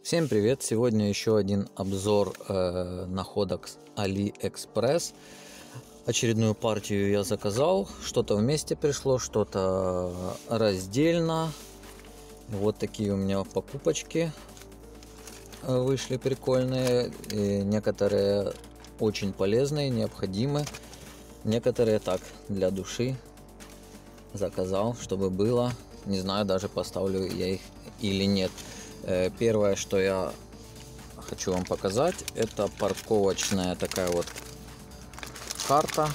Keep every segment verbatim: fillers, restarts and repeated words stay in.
Всем привет! Сегодня еще один обзор э, находок с AliExpress. Очередную партию я заказал. Что-то вместе пришло, что-то раздельно. Вот такие у меня покупочки вышли прикольные. И некоторые очень полезные, необходимы. Некоторые так, для души заказал, чтобы было. Не знаю, даже поставлю я их или нет. Первое, что я хочу вам показать, это парковочная такая вот карта.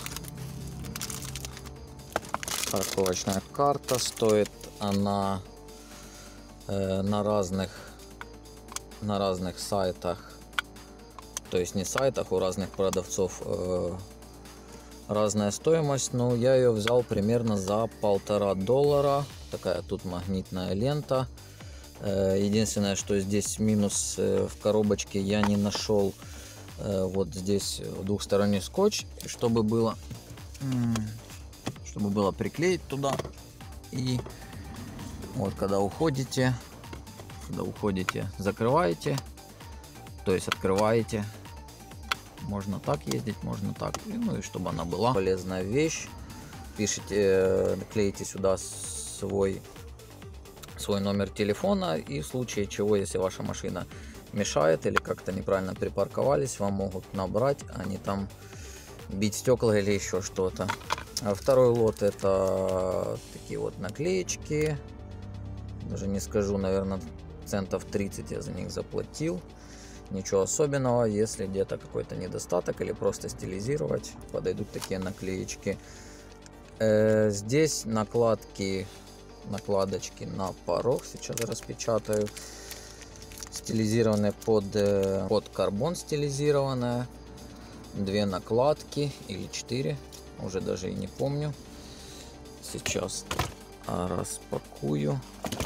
Парковочная карта. Стоит она э, на разных на разных сайтах, то есть не сайтах, у разных продавцов э, разная стоимость. Но я ее взял примерно за полтора доллара. Такая тут магнитная лента. Единственное, что здесь минус в коробочке, я не нашел вот здесь двухсторонний скотч, чтобы было чтобы было приклеить туда. И вот когда уходите, когда уходите, закрываете, то есть открываете. Можно так ездить, можно так. Ну и чтобы она была полезная вещь. Пишите, клеите сюда свой свой номер телефона, и в случае чего, если ваша машина мешает или как-то неправильно припарковались, вам могут набрать, а не там бить стекла или еще что-то. А второй лот — это такие вот наклеечки. Даже не скажу, наверное, центов тридцать я за них заплатил. Ничего особенного. Если где-то какой-то недостаток или просто стилизировать, подойдут такие наклеечки. Э, здесь накладки накладочки на порог, сейчас распечатаю, стилизированные под под карбон, стилизированная, две накладки или четыре, уже даже и не помню. Сейчас распакую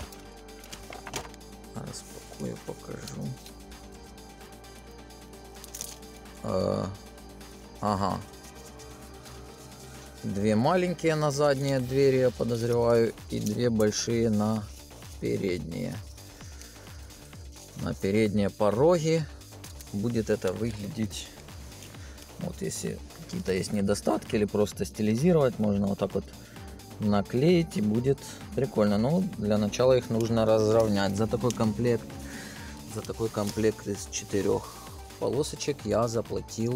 распакую покажу. а, ага Две маленькие на задние двери, я подозреваю, и две большие на передние. На передние пороги будет это выглядеть. Вот если какие-то есть недостатки или просто стилизировать, можно вот так вот наклеить, и будет прикольно. Но для начала их нужно разровнять. За такой комплект, за такой комплект из четырех полосочек я заплатил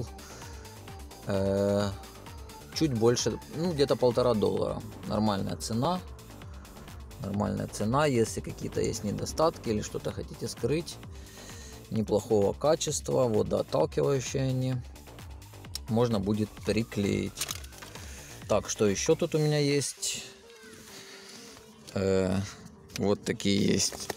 э чуть больше, ну где-то полтора доллара. Нормальная цена. Нормальная цена. Если какие-то есть недостатки или что-то хотите скрыть, неплохого качества, водоотталкивающие они, можно будет приклеить. Так, что еще тут у меня есть? Э, вот такие есть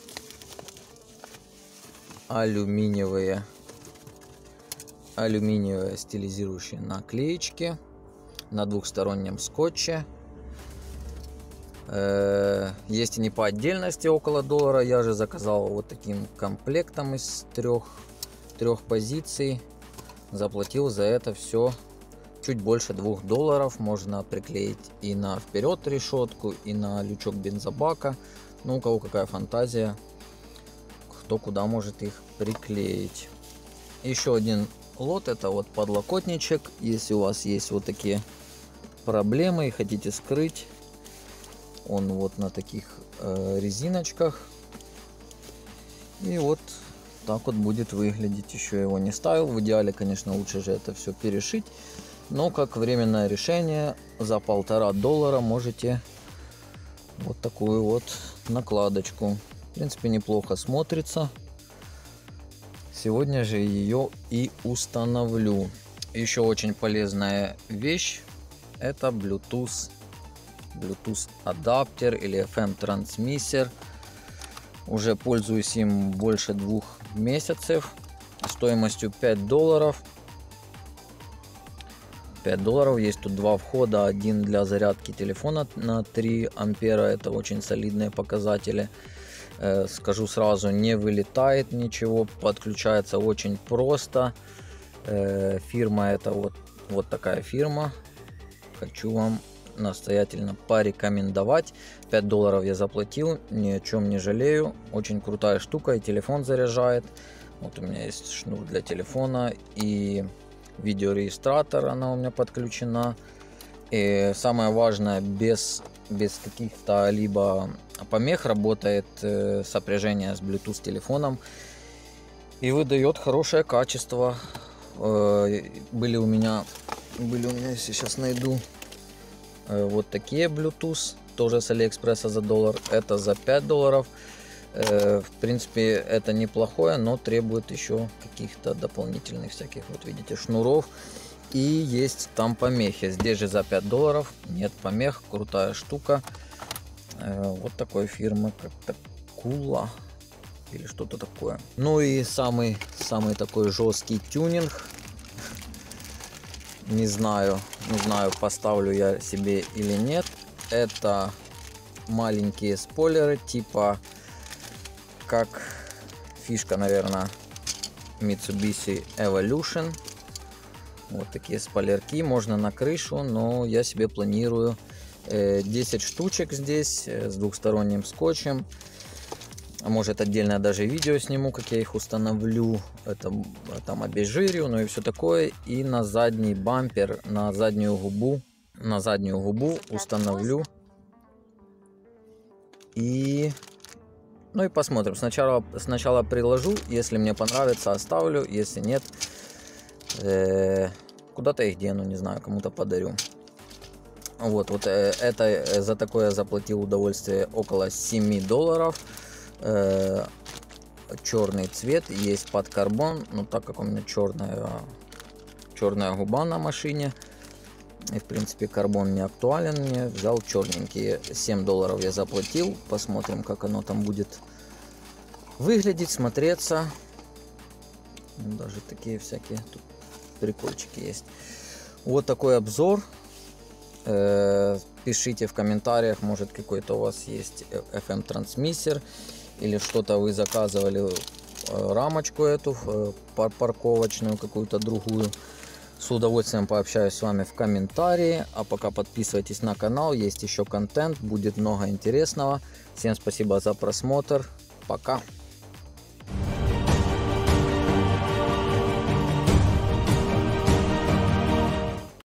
алюминиевые алюминиевые стилизирующие наклеечки на двухстороннем скотче. Э, есть они по отдельности, около доллара. Я же заказал вот таким комплектом из трех трех позиций. Заплатил за это все чуть больше двух долларов. Можно приклеить и на вперед решетку, и на лючок бензобака. Ну, у кого какая фантазия, кто куда может их приклеить. Еще один лот — это вот подлокотничек. Если у вас есть вот такие проблемы и хотите скрыть, он вот на таких э, резиночках, и вот так вот будет выглядеть. Еще его не ставил. В идеале, конечно, лучше же это все перешить, но как временное решение за полтора доллара можете вот такую вот накладочку. В принципе, неплохо смотрится. Сегодня же ее и установлю. Еще очень полезная вещь — это Bluetooth Bluetooth адаптер или эф эм трансмиссер. Уже пользуюсь им больше двух месяцев. Стоимостью пять долларов. пять долларов. Есть тут два входа. Один для зарядки телефона на три ампера. Это очень солидные показатели. Скажу сразу, не вылетает ничего, подключается очень просто. Фирма это вот, вот такая фирма. Хочу вам настоятельно порекомендовать. пять долларов я заплатил, ни о чем не жалею. Очень крутая штука, и телефон заряжает. Вот у меня есть шнур для телефона и видеорегистратор, она у меня подключена. И самое важное, без, без каких-то либо помех работает э, сопряжение с Bluetooth телефоном и выдает хорошее качество. Э, были у меня, были у меня, если сейчас найду, э, вот такие Bluetooth, тоже с Алиэкспресса за доллар. Это за пять долларов. Э, в принципе, это неплохое, но требует еще каких-то дополнительных всяких, вот видите, шнуров. И есть там помехи. Здесь же за пять долларов нет помех. Крутая штука. Э, вот такой фирмы, как Такула или что-то такое. Ну и самый, самый такой жесткий тюнинг. Не знаю, не знаю, поставлю я себе или нет. Это маленькие спойлеры, типа как фишка, наверное, Mitsubishi Evolution. Вот такие спойлерки, можно на крышу, но я себе планирую десять штучек здесь с двухсторонним скотчем. Может, отдельно даже видео сниму, как я их установлю. Это там обезжирю, ну и все такое. И на задний бампер, на заднюю губу, на заднюю губу установлю. И ну и посмотрим. Сначала, сначала приложу, если мне понравится, оставлю, если нет, э, куда-то их дену, не знаю, кому-то подарю. Вот, вот э, это за такое я заплатил удовольствие около семи долларов. Э, черный цвет, есть под карбон, но так как у меня черная, черная губа на машине, и в принципе карбон не актуален, мне взял черненький. семь долларов я заплатил. Посмотрим, как оно там будет выглядеть, смотреться. Даже такие всякие тут прикольчики есть. Вот такой обзор. Пишите в комментариях, может какой-то у вас есть эф эм трансмиссер или что-то вы заказывали, рамочку эту парковочную, какую-то другую. С удовольствием пообщаюсь с вами в комментарии. А пока подписывайтесь на канал, есть еще контент, будет много интересного. Всем спасибо за просмотр. Пока.